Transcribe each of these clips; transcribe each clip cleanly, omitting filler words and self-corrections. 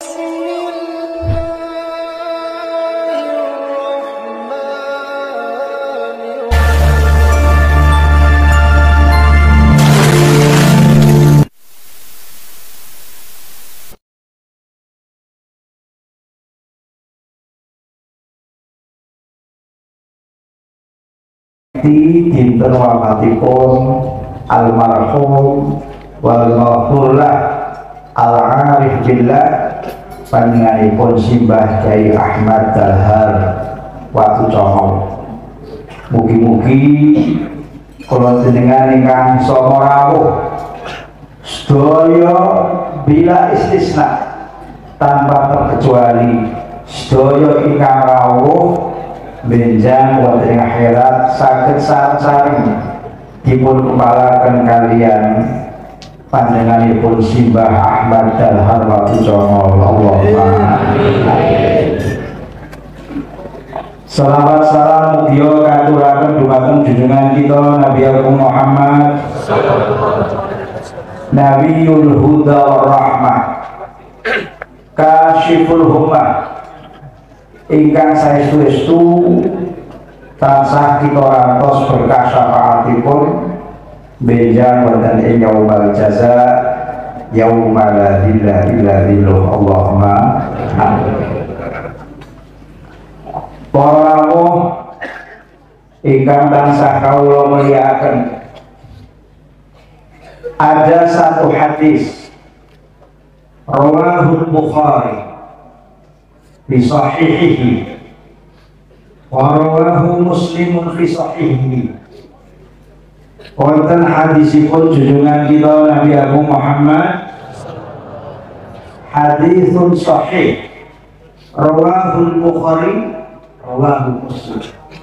dinten wafatipun almarhum wal maghfurlah al-arif billah panjenenganipun Simbah Kyai Ahmad Dahar Watu Congo. Mugi-mugi kula jenengan ingkang sama rawuh sedaya bila istisna tanpa terkecuali sedaya ingkang rawuh benjang wonten ing akhirat saged sareng-sareng dipun kepalaken kalian panjenenganipun Simbah Ahmad Dahar Watu Congo. Allahumma amin. Salawat salam mugia katuraken dumateng junjungan kita Nabi Agung Muhammad Nabiul Huda war Rahmah Kasyiful Hummah ingkang saestu-estu tansah kita rantos berkah syafaatipun benjang wonten ing yaumul jaza yaumul la ilaha illa billah. Allahumma amin. Para rawuh ingkang tansah kawula mulyakaken, ada satu hadis rawahul Bukhari fi sahihihi wa rawahu Muslimun fi sahihihi. Wonten hadisipun junjungan kita Nabi Agung Muhammad, hadisun sahih rawahul Bukhari rawahu Muslim,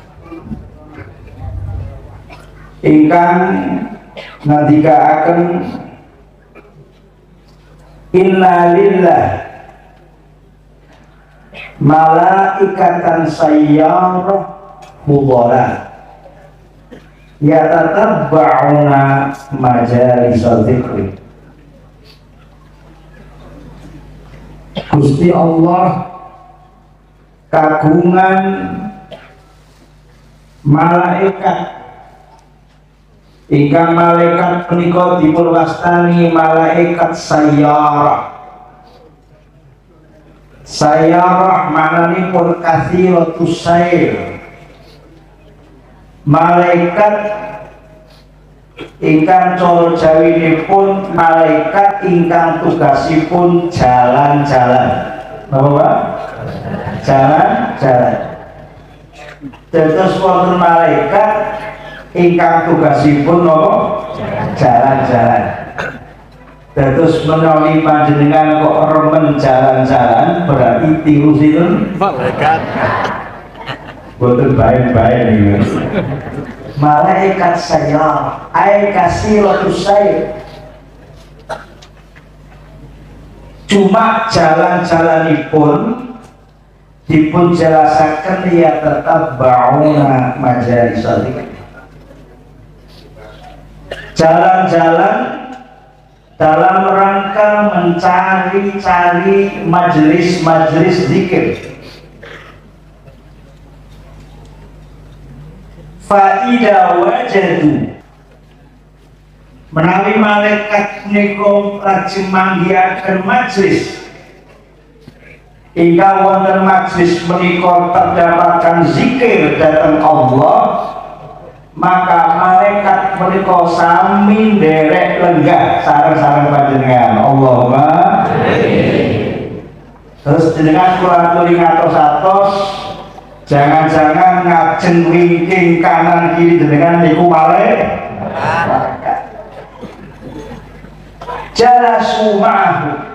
ingkang ngendikaaken inna lillah malaikatan sayyarah mudhalah yatatabba'una majalisal dzikri. Gusti Allah kagungan malaikat ingkang malaikat punika dipun wastani malaikat sayyarah. Sayyarah mananipun kathiratus sair, malaikat ingkang cara jawinipun malaikat ingkang tugasipun jalan-jalan. Napa? Jalan-jalan. Terus wonten malaikat ingkang tugasipun napa? Jalan-jalan. Terus menawi panjenengan kok remen jalan-jalan berarti tiru sinten? Malaikat. Boten baik-baik niku. Malaikat saya ai kasiratus sair. Cuma jalan-jalanipun dipun jelasaken ya tetap bauna majalisal dzikr. Jalan-jalan dalam rangka mencari-cari majelis-majelis zikir. Fa'ida wajadu menawi malaikat niku lajeng manggihaken majelis ingkang wonten majelis menika terdapatkan zikir dhateng Allah, maka malaikat menika sami nderek lenggah sareng-sareng panjenengan. Allahumma amin. Terus jenengan kula aturi ngatos-atos, jangan-jangan ngajeng wingking kanan kiri jenengan niku malaikat. Jalasu ma'ahu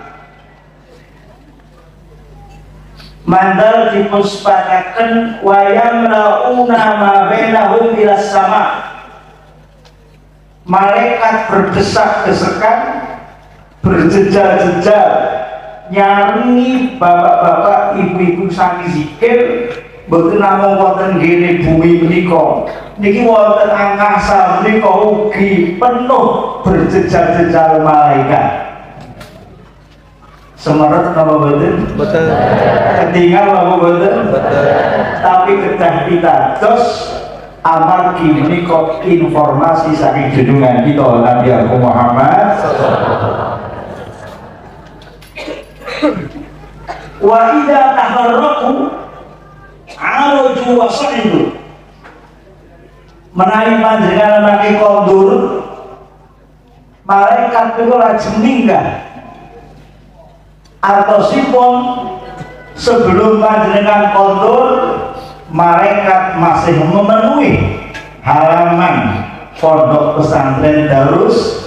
mandal dipuspataken wayam launa ma bainahum ila sama. Malaikat berdesak-desakan, berjejal-jejal nyaringi bapak-bapak ibu-ibu sami zikir. Mboten namung wonten ngene bumi menika, niki wonten angkasa menika ugi penuh berjejal-jejal malaikat. Semeret apa betul? Betul. Ketinggal apa betul? Betul. Tapi kedah kita terus amargi menika informasi saking junjungan kita Nabi Muhammad. Wa idza taharraku araju wa sa'idu, menawi panjenengan mangke kondur malaikat itu lajeng minggah artosipun sebelum panjenengan kondur malaikat masih memenuhi halaman pondok pesantren Darus.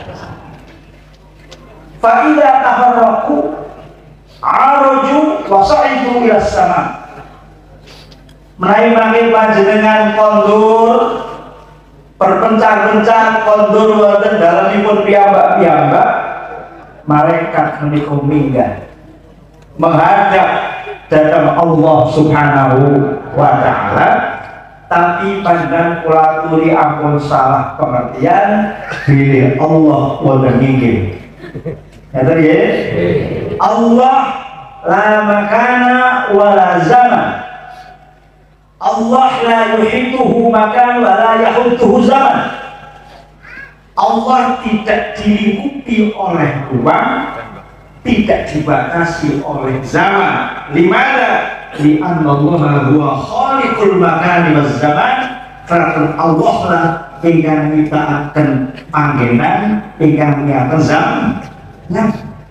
Fa idza taharraku araju wa sa'idu ila sama, menawi mangke panjenengan kondur berpencar-pencar kondur wonten dalemipun piyambak-piyambak, malaikat menika minggah menghadap datang Allah Subhanahu wa ta'ala. Tapi panjenengan kula aturi ampun salah pengertian bilih Allah wonten inggih. Ngaten nggih? Allah la makana wa la zaman. Allah la yuhituhu makan wa la yahutuhu zaman. Allah tidak dilingkupi oleh ruang, tidak dibatasi oleh zaman. Limana? Li'anna Allah huwa khaliqul makani waz zaman. Karena Allah lah ingkang nyiptakaken panggenan, ingkang nyiptakaken zaman. Nah,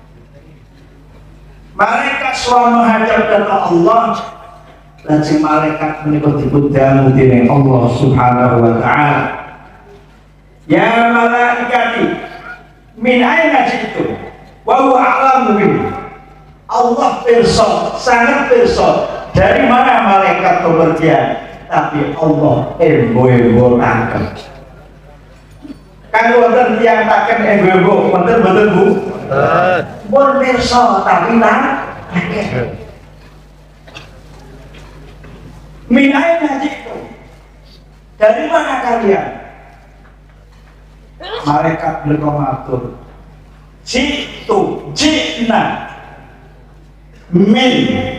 malaikat suara menghadap datang Allah, lajeng malaikat menika dipundang dening Allah Subhanahu wa ta'ala. Ya malaikati min aina jitu wa huwa a'lamu bihi. Allah pirsa, sangat pirsa dari mana malaikat bepergian, tapi Allah embo-embo tangkep. Kan wonten tiyang taken embo-embo, wonten mboten Bu? Pun pirsa tapi tangkep. Min aina jitu? Dari mana kalian? Malaikat berkomatur, jitu, jina min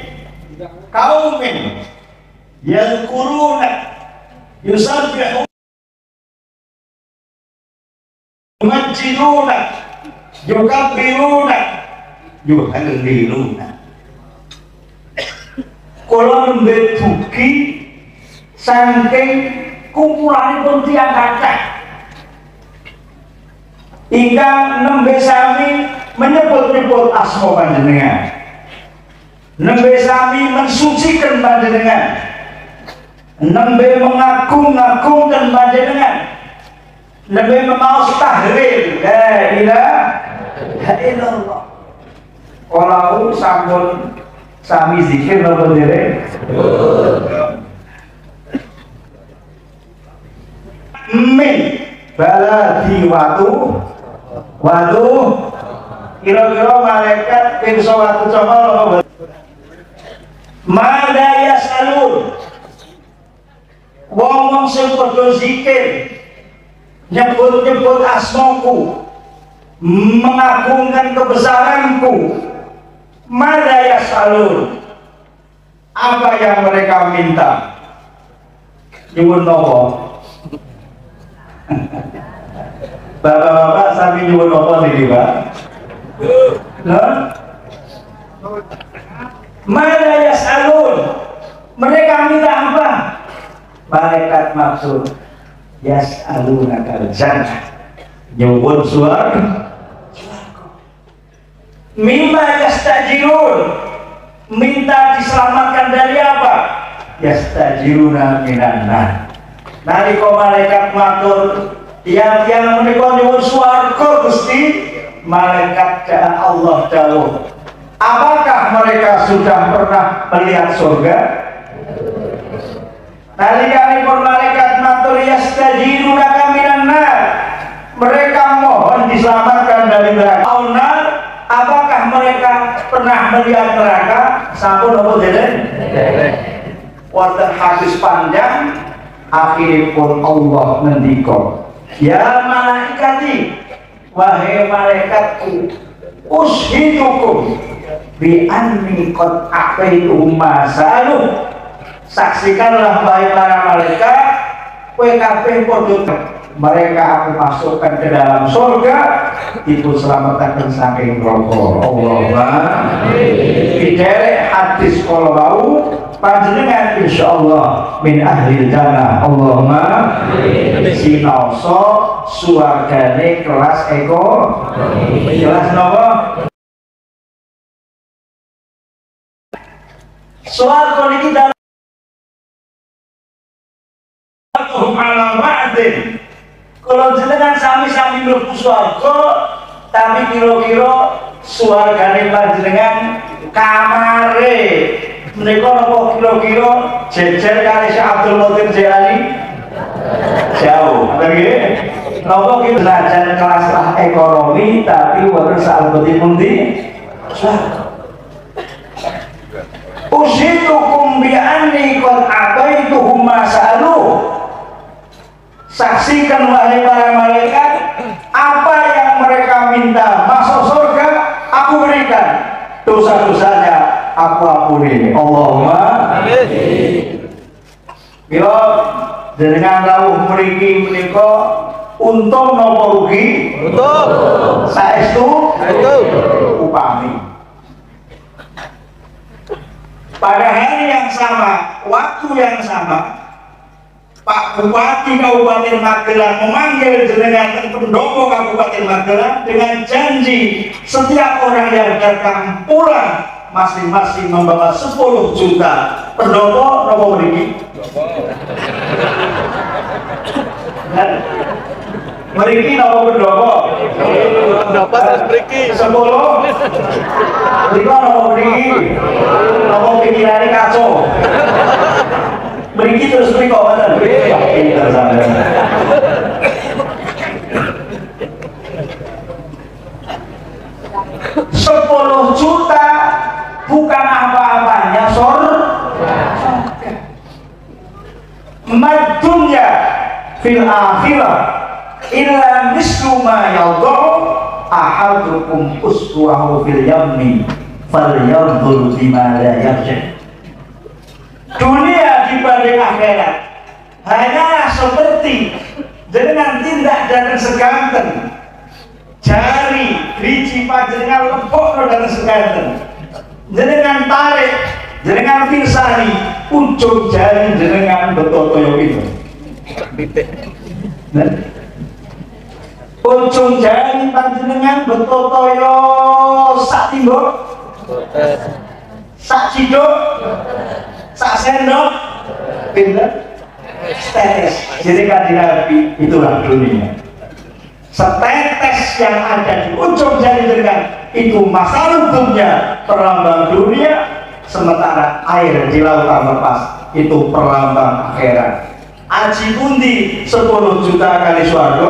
kaumin yadhkuruna yusabbihu yumajjiduna yukabbiruna yuhalliluna. Kula nembe dugi saking kumpulanipun tiyang kathah ingkang nembe sami menyebut-nyebut asma panjenengan, nembe sami mensucikan panjenengan, nembe mengagung-agungkan panjenengan, nembe memaos tahlil la ilaha illallah. Kalau sampun sami zikir napa dereng? Min baladi watu kira-kira malaikat pirsa watu cokol apa? Mada yasalun, wong sing padha zikir nyebut-nyebut asmaku, mengagungkan kebesaranku. Mada yasalun, apa yang mereka minta? Nyuwun napa? Bapak-bapak sami nyuwun napa niki, Pak? Mada yasalun, mereka minta apa? Malaikat maksud yasalunaka jannah, nyuwun swarga. Mimma yastajirun, minta diselamatkan dari apa? Yastajiruna minan nar. Nalika malaikat matur tiang-tiang menika nyuwun swarga Gusti, malaikat Allah dawuh, apakah mereka sudah pernah melihat surga? Nalikanipun malaikat matur yastajiruna minan nar, mereka mohon diselamatkan dari neraka. Aunar, apakah mereka pernah melihat neraka? Sampun apa dereng? Wonten hadis panjang, akhiripun Allah ngendika, ya malaikati, wahai malaikatku, ushidukum, bi anni qad aqaitu masalu. Saksikanlah baik para malaikat kowe kabeh padha mereka aku masukkan ke dalam surga itu selamatkan saking neraka. Allahumma biderek hadis kalau mau panjenengan insyaallah min ahli jannah. Allahumma sinaoso suargane kelas kelas napa suarga niki dalam ala wa'din. Kalau jenengan sami-sami mlebu swarga tapi kira-kira swargane panjenengan kamare menika napa kira-kira jejer kali Syekh Abdul Qadir Jailani jauh nggih napa ki belajar kelas ekonomi tapi wonten salebetipun di swarga. Usitukum bi anni qad ataituhum ma sa'alu. Saksikan wahai para malaikat apa yang mereka minta masuk surga aku berikan, dosa-dosanya aku ampuni. Allahumma amin. Bila jenengan rawuh mriki menika untung napa rugi? Untung. Saestu upami. Pada hari yang sama, waktu yang sama, Pak Bupati Kabupaten Magelang memanggil jenengan pendopo Kabupaten Magelang dengan janji setiap orang yang datang pulang masing-masing membawa 10 juta. Pendopo nopo mriki? Mriki nopo pendopo? Dapat mriki 10. Mriko nopo mriki? Nopo pikirane kacau. Mriki terus mriko ngoten. Pinter sampeyan. 10 juta bukan apa-apanya surga. Madunya fil akhirah illa mislu ma yadau ahadukum uswahu fil yammi falyanzur bima la yarji. Dunia dibanding akhirat hanyalah seperti jenengan tindak dan seganten jari driji panjenengan lempok dan seganten jenengan tarik jenengan pirsani ujung jari jenengan betul toyo itu ujung jari panjenengan betul toyo sak timbok sak ciduk sak sendok pinter setetes. Jadi kanjeng Nabi itulah dunia. Setetes yang ada di ujung jari jenengan itu masa lubungnya perlambang dunia, sementara air di lautan lepas itu perlambang akhirat. Aji pundi 10 juta kali swarga.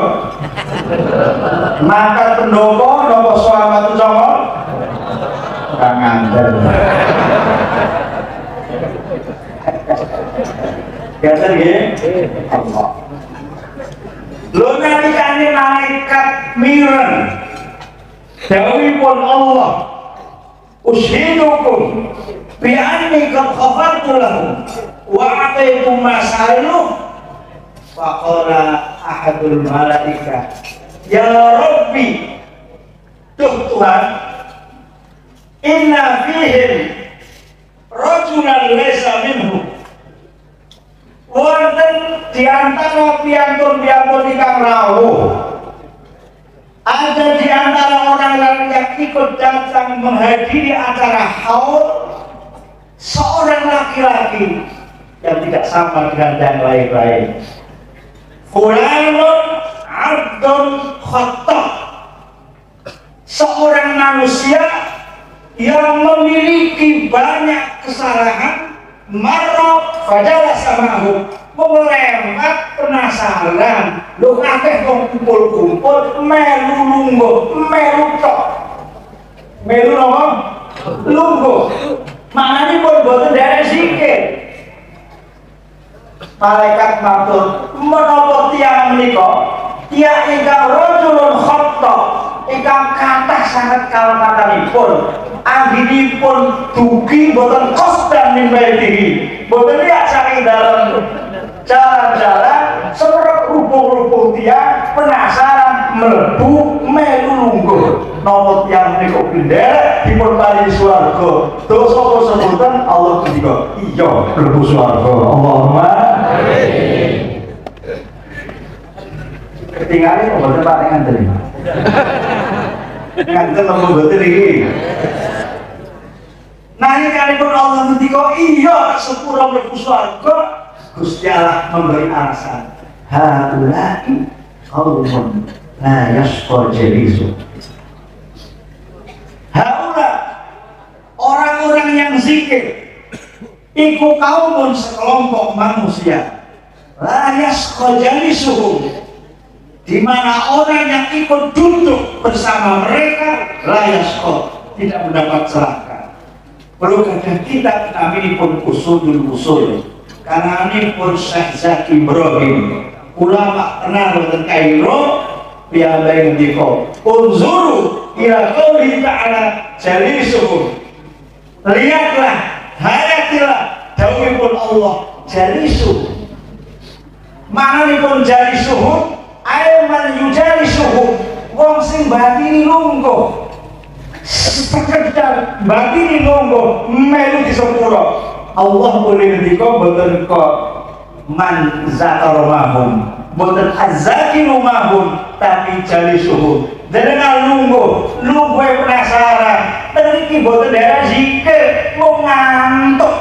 Maka pendopo nopo selamat congol kang ngandel. Gaten nggih? Allah. Lho nalikane malaikat mireng dawuhipun Allah ushidukum bi anni qad ghafartu lahum wa ataitu masalu faqala ahadul malaika ya rabbi Tuhan inna fihim rajulan laysa minhum wonten diantara piantun-piantun ingkang rawuh ada diantara orang yang ikut datang menghadiri acara haul seorang laki-laki yang tidak sama dengan yang lain-lain. Fulanun abdun khatta, seorang manusia yang memiliki banyak kesalahan. Marok fadalah samahu melewat penasaran lu kabeh kok kumpul-kumpul melu lungguh melu tok melu napa lungguh maknane pun boten derek sikil. Malaikat matur menapa tiyang menika tiyang ingkang rajulun khatta ingkang kathah sanget kalematanipun angginipun dugi boten kosdan min baitihi, boten lihat saking dalam jalan-jalan seperti rupung-rupung dia penasaran mlebu melu lungguh nomor yang niku bendera dipun paringi swarga dosa apa sebutan Allah ngendika iya mlebu swarga Allahumma amin. Ketinggalan kok boten pating ngandel ngandel nomor boten iki. Nah ini kalipun Allah ngendika iya sepura mlebu swarga, Gusti Allah memberi alasan haulai qaumun la yashqa jalisu. Haula orang-orang yang zikir iku kaumun sekelompok manusia la yashqa jalisuhum, di mana orang yang ikut duduk bersama mereka la yashqa tidak mendapat celaka. Perlu kadang kita namanya pun usul karena ini pun Syekh Zaki Ibrahim ulama kenal dengan Kairo piambai ngendika unzuru ila qouli ta'ala jalisuhum, lihatlah hayatilah dawuhipun Allah jalisuhum, mananipun jalisuhum ayman yujalisuhum wong sing batini lungguh sekedar batini lungguh melu di sepuro. Allah boleh ngendika boten kok man zakar mahum, boten azzakiru mahum, tapi jalisuhum. Dengan lungguh penasaran. Niki boten daerah zikir mau ngantuk.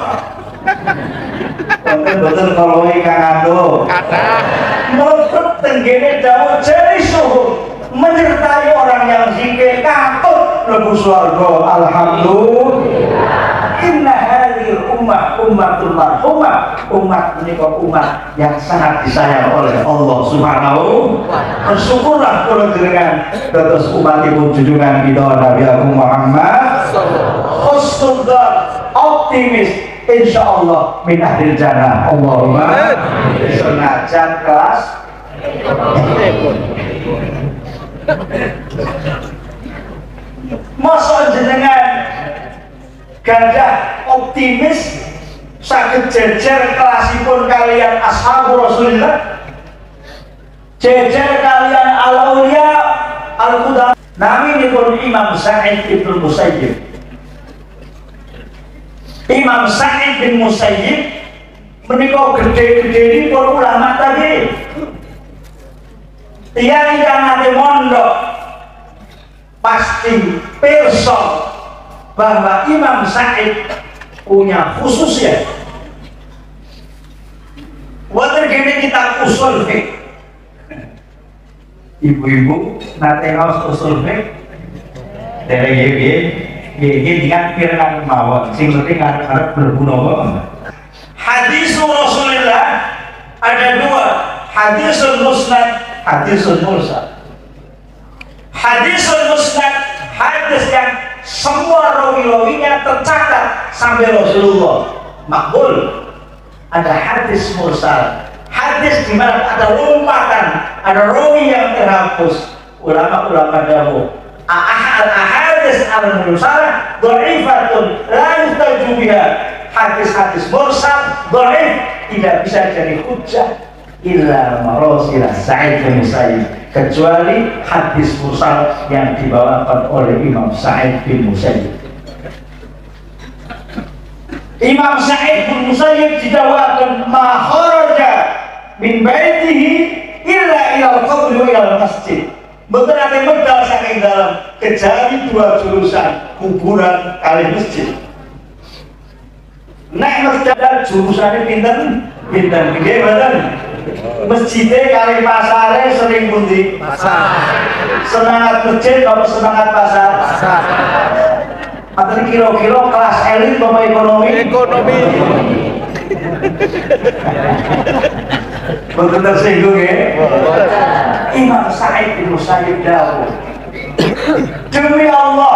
Boten kalau iki ngantuk. Kata. Mlebet tenggene dawuh jalisuhum, menyertai orang yang zikir katut mlebu swarga. Alhamdulillah. Inna hadhil ummah ummatul marhumah, umat menika umat yang sangat disayang oleh Allah Subhanahu wa ta'ala. Bersyukurlah kula jenengan dados umatipun junjungan kita Nabi Agung Muhammad husnul dzan, optimis insyaallah min ahlil jannah. Allahumma senajan kelas masa jenengan gadah optimis saged jejer kelasipun kalian ashabu Rasulillah, jejer kalian al-auliya al-qudam. Naminipun Imam Sa'id bin Musayyib. Imam Sa'id bin Musayyib menika gede-gedenipun ulama tadi. Tiyang ingkang nate mondok pasti pirsa bahwa Imam Sa'id punya khususnya. Wonten kene kitab usul fiqh. Ibu-ibu nate ngaos usul fiqh. Dereng nggih dengan pirengan mawon sing penting arep mlebu napa. Hadis Rasulullah ada dua, hadisul musnad, hadisul mursal. Hadisul musnad hadis yang semua rawi-rawinya tercatat sampai Rasulullah makbul. Ada hadis mursal, hadis di mana ada lompatan, ada rawi yang terhapus. Ulama-ulama dahulu ahadis al-mursalah dha'ifatun la yustaju biha. Hadis-hadis mursal dhaif tidak bisa jadi hujjah illa marasilah Sa'id bin Musayyib, kecuali hadis mursal yang dibawakan oleh Imam Sa'id bin Musayyib. Imam Sa'id bin Musayyib didawakan ma kharaja min baitihi illa ila al-qabr wa ila al-masjid. Betul ada medal saking dalam kecuali dua jurusan, kuburan kali masjid. Nek masjid jurusannya pinten gede badan. Masjidnya kali pasare sering pundi? Pasar. Semangat masjid apa semangat pasar? Pasar. Atau kilo-kilo kelas elit apa ekonomi? Ekonomi. Betul tersinggung ya? Imam Sa'id bin Musayyib dawuh, demi Allah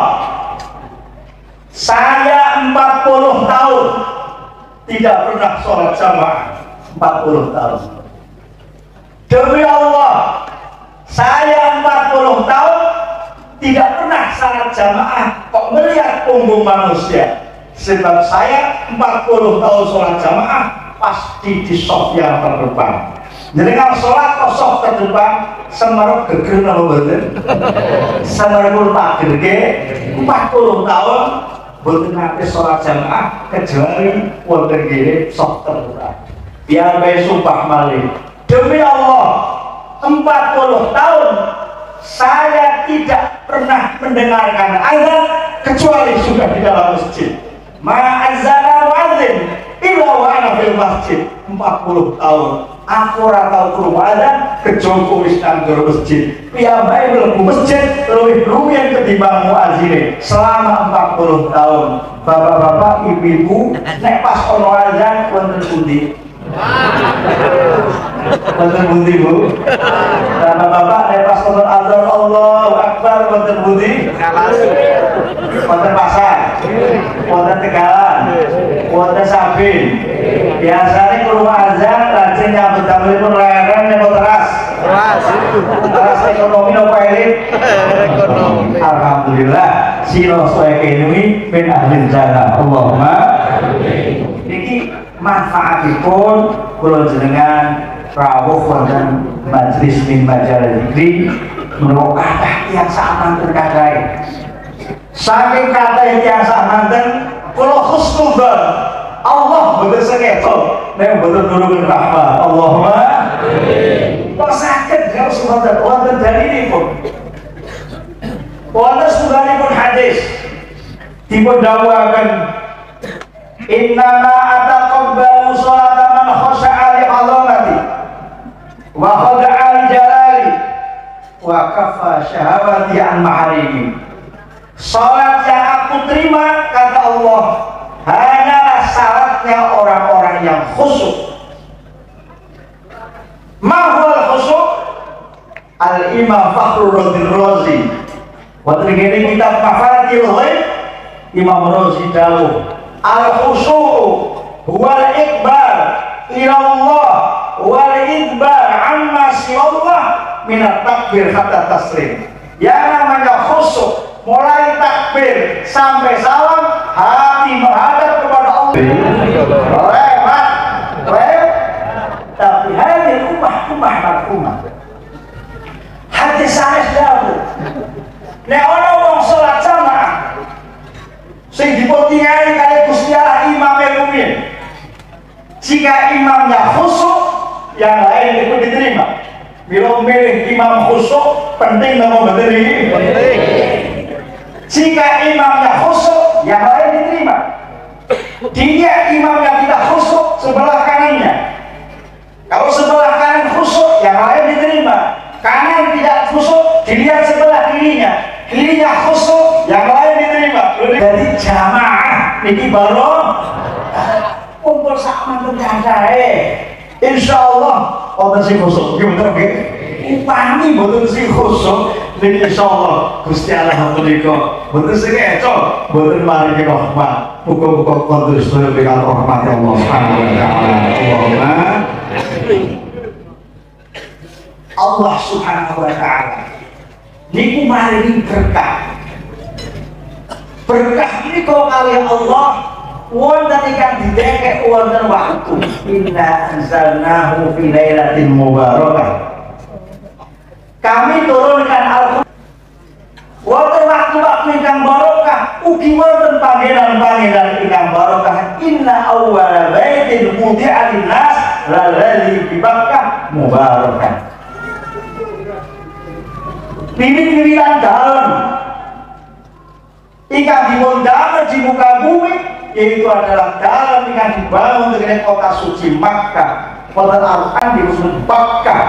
saya 40 tahun tidak pernah sholat jamaah. 40 tahun. Demi Allah saya 40 tahun tidak pernah salat jamaah kok melihat punggung manusia. Sebab saya 40 tahun sholat jamaah pasti di saf yang terdepan. Jadi kalau sholat kok saf terdepan, semeruk geger nama bener, semeruk tak gerge 40 tahun betul nanti sholat jamaah kecuali wonten gini saf terdepan. Biar baik sumpah malih demi Allah 40 tahun saya tidak pernah mendengarkan azan kecuali sudah di dalam masjid. Ma'azana mu'adzin illa wa ana fil masjid. 40 tahun aku ora tau krungu azan kecuali wis nang jero masjid. Piyambake mlebu masjid luwih rumiyin ketimbang muadzine selama 40 tahun. Bapak-bapak, ibu-ibu, nek pas ono azan wonten pundi? Wonten pundi, Bu? Bapak-bapak, nek pas ono azan Allahu Akbar wonten pundi? Wonten pasar, wonten Tegalan, wonten Sabin. Biasanya krungu azan lajeng nyambut damelipun leren napa teras? Teras ekonomi napa elit? Ekonomi. Alhamdulillah sira saya kenui min ahli jannah. Allahumma amin. Niki manfaatipun kula jenengan rawuh wonten majelis min majalah zikri menawa kathah tiyang samanten kadhae. Saking kathah tiyang samanten kula husnudzon Allah betul seketo nek betul nurunkan rahmat. Allahumma amin. Kok saged ya semoga wonten dalilipun. Wonten setunggalipun hadis dipun dawuhaken innama ataqabbalu sholata man khasha'a li 'azamati wa khada'a li jalali wa kaffa syahawati an maharimi. Salat yang aku terima kata Allah hanyalah syaratnya orang-orang yang khusyuk. Mahwal khusyuk Al-Imam Fakhruddin Razi waktu ini kitab Mafatil Ghaib Imam Razi dawuh al-khusyu'u wal ikbar ila Allah wal idbar amma siwallah minat takbir hatta taslim. Yang namanya khusyuk mulai takbir sampai salam hati menghadap kepada Allah. Lewat tapi hanya umah marhumah hati sanes dawuh nek ana wong salat jamaah sing dipotingali kali Gusti Allah imam rumiyin, jika imamnya khusyuk yang lain itu diterima. Bila milih imam khusyuk penting nama betul ini penting. Jika imamnya khusyuk yang lain diterima. Dia imam yang tidak khusyuk sebelah kanannya. Kalau sebelah kanan khusyuk yang lain diterima. Kanan tidak khusyuk dilihat sebelah kirinya. Kirinya khusyuk yang lain diterima. Jadi jamaah ini baru kumpul sama tercacahe. Insyaallah wonten sing khusyuk nggih bener nggih. Upami mboten sing khusyuk ning insyaallah Gusti Allah menika mboten sing eco mboten maringi rahmat. Muga-muga kondur sedaya dengan rahmat Allah Subhanahu wa taala. Allah Subhanahu wa taala niku maringi berkah. Berkah niku kali Allah wonten ingkang didekek wonten waktu. Inna anzalnahu fi lailatin mubarakah. Kami turunkan Al-Qur'an wonten waktu-waktu ingkang barokah, ugi wonten panggilan-panggilan ingkang barokah. Inna awwala baitin wudi'a lin-nas lalladzi bi Bakkah mubarakah. Wiwit-wiwitan dalem ingkang dipundamel di muka bumi yaitu adalah dalem ingkang dibangun dengan kota suci Makkah. Wonten Al-Qur'an disebut Bakkah.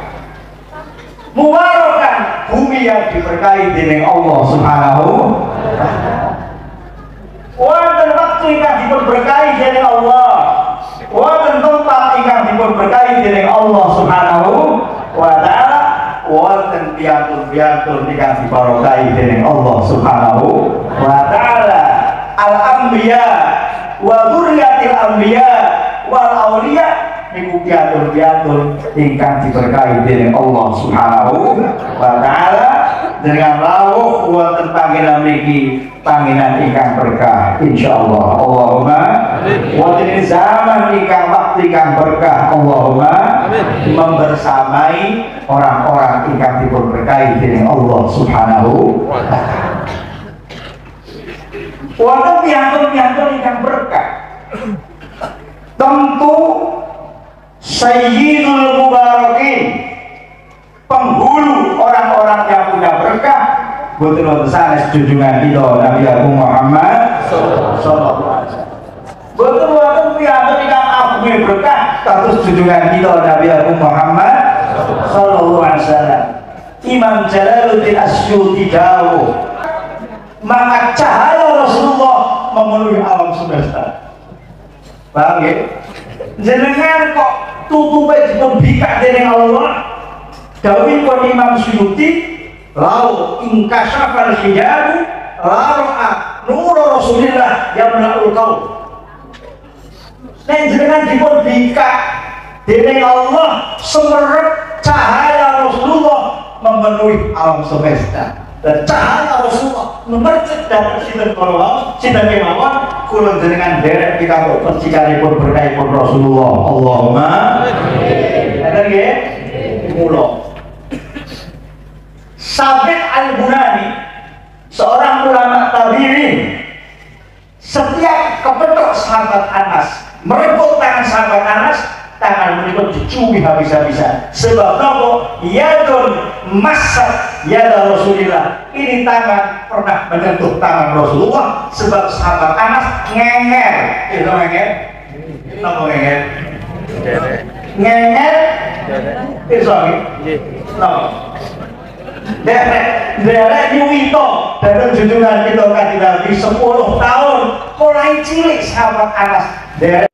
Mubarakah, bumi yang diberkahi dening Allah Subhanahu wa taala. Wonten waktu ingkang diberkahi dening Allah. Wonten tempat ingkang diberkahi dening Allah Subhanahu wa taala. Wonten piantun-piantun ingkang diberkahi dening Allah Subhanahu wa taala. Al-anbiya wa dzurriyyatil anbiya wal auliya niku piantun-piantun ingkang diberkahi dening Allah Subhanahu wa taala. dengan rawuh wonten panggenan mriki panggenan ingkang berkah insyaallah. Allahumma wonten zaman ingkang waktu ingkang berkah Allahumma membersamai orang-orang ingkang dipun berkahi dening Allah Subhanahu wa taala. Wonten piyantun-piyantun ingkang berkah. Tentu Sayyidul Mubarakin, penghulu orang-orang yang punya berkah, betul-betul sanes junjungan kita Nabi Agung Muhammad sallallahu alaihi wasallam. Betul-betul piyantun ingkang agung berkah kados junjungan kita Nabi Agung Muhammad sallallahu alaihi wasallam. Imam Jalaluddin Asyuti dawuh, maka cahaya Rasulullah memenuhi alam semesta. Paham ya? Jenengan kok tutupe dipun bikak dening Allah. Dawuhipun Imam Suyuti, lau ingkasafal hijab la ra'a nur Rasulillah yamla'ul qaum. Nek jenengan dipun bikak dening Allah, semerep cahaya Rasulullah memenuhi alam semesta. Dan cahaya Rasulullah memercik dan sinten kala sinten kemawon kula jenengan derek kita kok percikanipun berkahipun Rasulullah. Allahumma amin. Ngaten nggih? Mula Sabit Al-Bunani, seorang ulama tabi'in, setiap kepetok sahabat Anas, merebut tangan sahabat Anas, tangan menika dicumi habis-habisan. Sebab apa? Yadun masat yada Rasulillah. Ini tangan pernah menyentuh tangan Rasulullah. Sebab sahabat Anas ngenger. Itu ngenger? Napa ngenger? Ngenger? Itu napa? Derek nyuwito dan junjungan kita kanjeng Nabi 10 tahun mulai cilik sahabat Anas derek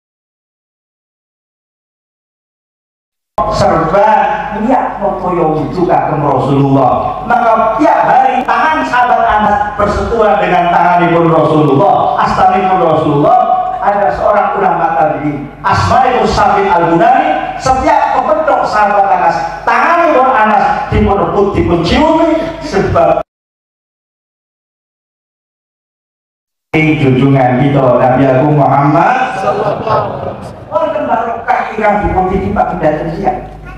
serba niat motoyo itu kagem Rasulullah. Maka tiap hari tangan sahabat Anas bersentuhan dengan tangan ibu Rasulullah, astanipun Rasulullah. Ada seorang ulama tabi'in asma'ul Sabit Al-Bunani, setiap kepetok sahabat Anas tangan ibu Anas dipunrebut dipunciumi sebab junjungan kita Nabi Agung Muhammad sallallahu alaihi wasallam. Wonten barokah ingkang dipun titipak pindahan siang.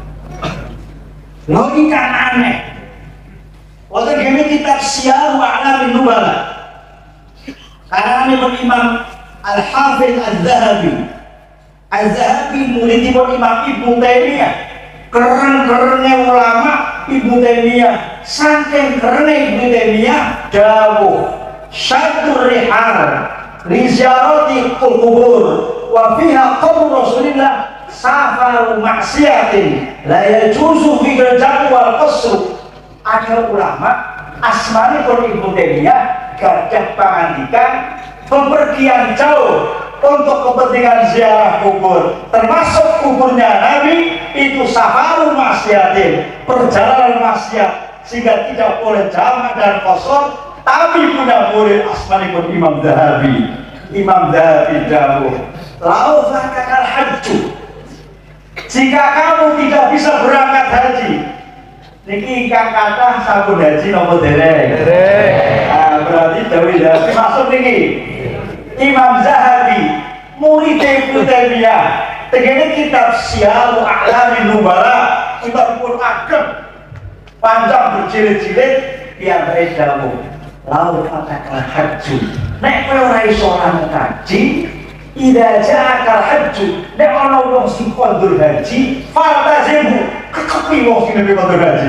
Logika aneh. Wonten kene kitab Syiar wa A'lamin Nubala. Karanganipun Imam Al-Hafidz Az-Zahabi. Az-Zahabi muridipun Imam Ibnu Taimiyah. Keren-kerene ulama Ibnu Taimiyah. Saking kerene Ibnu Taimiyah dawuh syadur rihal li ziyarati kubur wa fiha qabr Rasulillah safaru maksiatin la yajuzu fi al-jam' wal qasr. Ada ulama asmanipun Ibnu Taimiyah gadah pangandikan bepergian jauh untuk kepentingan ziarah kubur, termasuk kuburnya Nabi itu safaru maksiatin, perjalanan maksiat, sehingga tidak boleh jamak dan kosor. Tapi punya murid asmanipun Imam Zahabi. Imam Zahabi dawuh, lau fakakal hajju, jika kamu tidak bisa berangkat haji, niki ingkang kathah sampun haji nopo dereng? Dereng. Berarti dawuh Zahabi maksud niki Imam Zahabi murid Ibnu Taimiyah tegene kitab Syiar A'lamin Nubala, kitab pun ageng panjang berjilid-jilid yang dawuh lau fatakal hajju, nek kowe ora iso haji, idza ja'akal hajju, nek ana wong sing kondur haji, faltazimu, kekepi wong sing nembe kondur haji.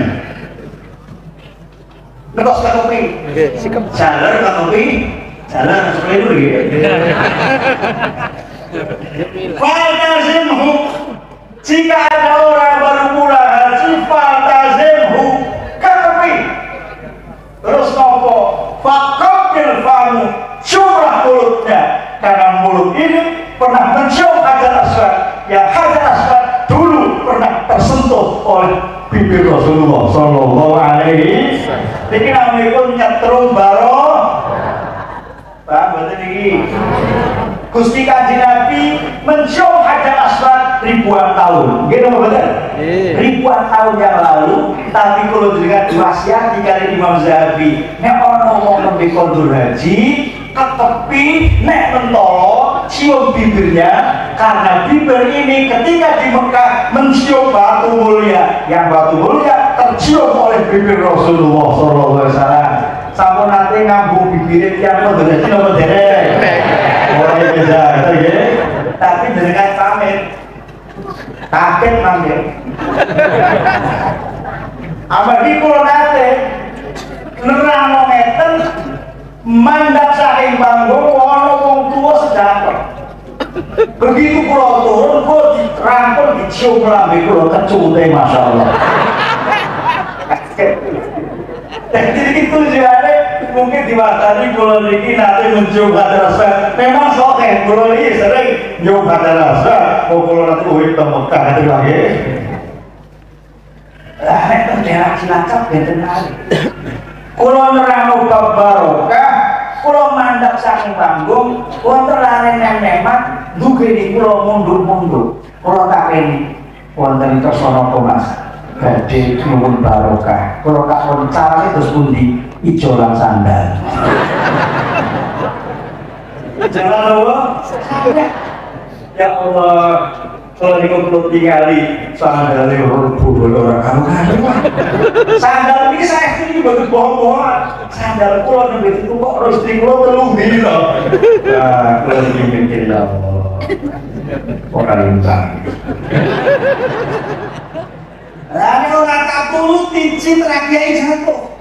Nek kok kekepi, sikep jalan kekepi, jalan seperti itu nggih. Faltazimu, jika ada orang baru mulai haji, faltazimu, kekepi. Terus nopo fakabir famu, curah mulutnya, karena mulut ini pernah mencium Hajar Aswad, yang Hajar Aswad dulu pernah tersentuh oleh bibir Rasulullah sallallahu alaihi wasallam. Niki namipun nyetrum baro Pak, betul niki Gusti Kanjeng Nabi mencium Hajar Aswad ribuan tahun. Gitu betul? Ribuan tahun yang lalu, tapi kalau dengan wasiat dikali Imam Zahabi, nek ono wong nembe kondur haji, ketepi nek mentolo cium bibirnya, karena bibir ini ketika di Mekah mencium batu mulia, yang batu mulia tercium oleh bibir Rasulullah SAW. Sampun nanti ngambung bibirnya tiap kondur haji nomor derek. Mulai beda, ya. Tapi dengan pamit kaget manggil. Abadi kulo nate nerang ngeten mandap saking panggung ana wong tuwa sedapat. Begitu kulo turun kok dirangkul dicium lambe kulo kecute masyaallah. Kaget. Jadi itu jare mungkin diwatani kulo niki nate mencium rasa. Memang soke kulo niki sering nyium rasa. Oh kulo nate urip teng Mekah itu lagi. Lah nek teng daerah Cilacap benten kali. Kulo nerangno bab barokah, kulo mandhap saking panggung, wonten lare nemat dugeni kulo mundur-mundur. Kulo takeni wonten kersa Mas. Badhe nuwun barokah. Kulo tak pun carane terus pundi? Ijo lan sandal. Jalan apa? Ya Allah, kalau niku kulo tingali sandale rubuh ora karu-karu. Sandal iki saya iki bagus bohong-bohongan. Sandal kulo nembe itu kok istri kulo telu dino. Nah, kulo iki mikir ya Allah. Ora lintang. Lah nek ora katuruti citra kiai jatuh.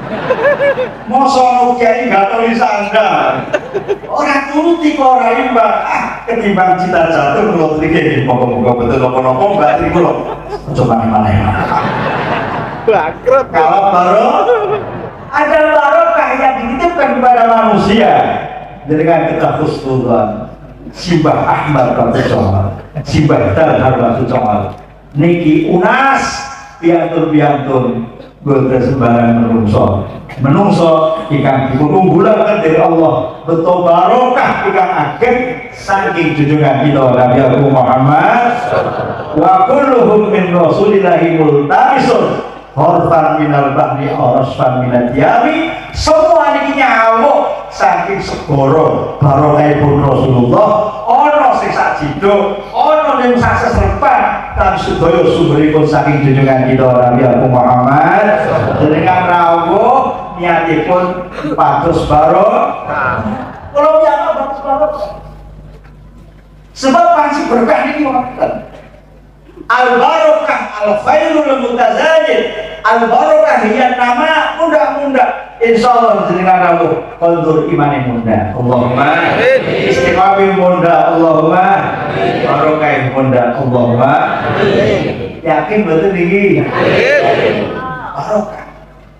Mosok kiai gatoli sandal. Ora turuti kok ora imbang. Ketimbang cita jatuh kula trike moga-moga betul napa-napa Mbak Tri kula. Coba maneh. Bangkrut. Kalau baru ada barokah yang dititipkan kepada manusia dengan kita husnuzan. Simbah Ahmad Batu Comal, Simbah Darhar Batu Comal. Niki unas piantun boten sembarang menungso ikan dipun unggulan dari Allah betul barokah ikan ageng saking junjungan kita Nabi Muhammad wa kulluhum min rasulillahi multamisun horfan minal bahri orosfan minal yami. Semua ini nyamuk saking segoro barokahipun Rasulullah. Ono sing sak jiduk, ono sing sak seserpan, dan sedaya sumberipun saking junjungan kita Nabi Muhammad. Dengan rawuh niatipun pados barokah. Kalau piyambak pados barokah. Sebab panci berkah niki wonten. Al-barokah al-khairul mutazalil. Al-barokah hiya nama muda-muda. Insyaallah jenengan rawuh kondur imane muda. Allahumma istiqamah muda. Allahumma barokah muda. Allahumma yakin betul iki. Barokah.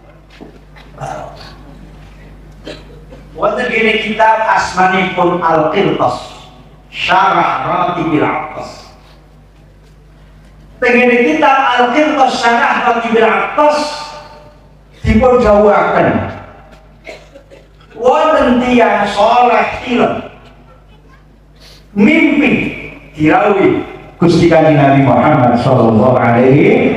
Wonten kene kitab asmanipun Al-Qirtas Syarah Ratibil Aqtas. Tengene kitab Al-Qirtas Syarah Ratibil Aqtas dipun dawuhaken wonten tiyang saleh tilem mimpi dirawuhi Gusti Kanjeng Nabi Muhammad sallallahu alaihi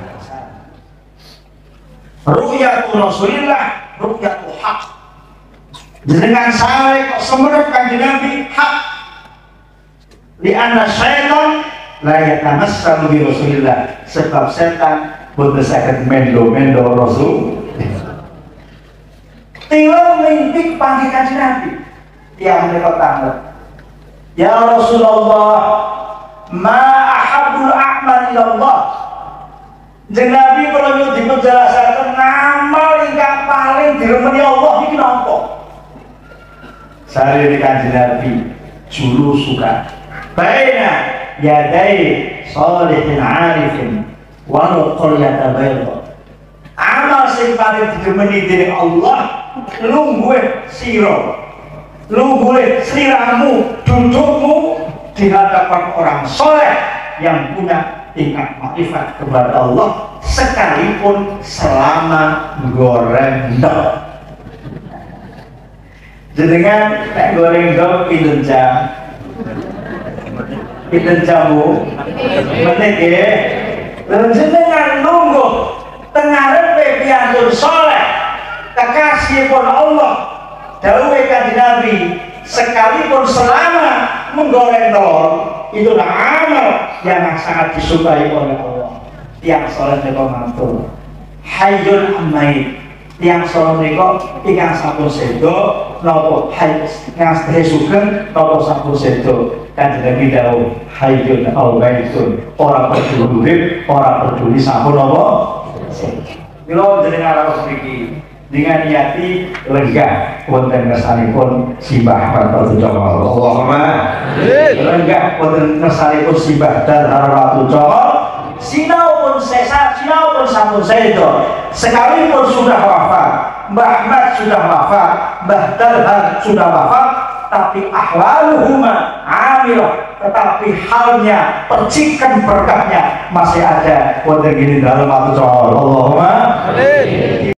ru'yatul Rasulillah ru'yatul haq. Dengan saleh kok semerep Kanjeng Nabi hak. Lianna syaitan la yatamassalu bi Rasulillah, sebab setan boten saged mendo-mendo Rasul. Tilo mimpi panggil Kanjeng Nabi. Tiang menika tanglet. Ya Rasulullah, ma ahabbul a'mal ilallah. Jeneng Nabi kula nyuwun dipun jelasaken ngamal ingkang paling diremeni Allah iki napa? Sari Kanjeng Nabi julu suka baina yadai sholihin arifin walau qaryata bayda. Amal sing paling diremeni dening Allah lungguhe sira, lungguhe sliramu, dudukmu di hadapan orang soleh yang punya tingkat makrifat kepada Allah sekalipun selama goreng ndok. Jenengan nek goreng ndok pinten jam? kita jamu menit ya jenengan nunggu tengarepe piantun soleh kekasih pun Allah dawuhe kanjeng Nabi sekalipun selama menggoreng telur itu amal yang sangat disukai oleh Allah. Tiang soleh mereka mantul hayyul amait tiang soleh mereka ingkang sampun sedo nopo yang sugeng nopo sampun sedo kanjeng Nabi dawuh hayyul amaitun orang peduli orang peduli sampun nopo mila jenengan harus mriki dengan niati lenggah wonten kersanipun simbah Ratu Cokol Allahumma lenggah wonten kersanipun simbah dan Ratu Cokol sinau pun sesa sinau pun sampun sedo sekalipun sudah wafat Mbah Ahmad sudah wafat Mbah Dalhan sudah wafat tapi ahwaluhuma amilah tetapi halnya percikan berkahnya masih ada wonten gini dalam Ratu Cokol Allahumma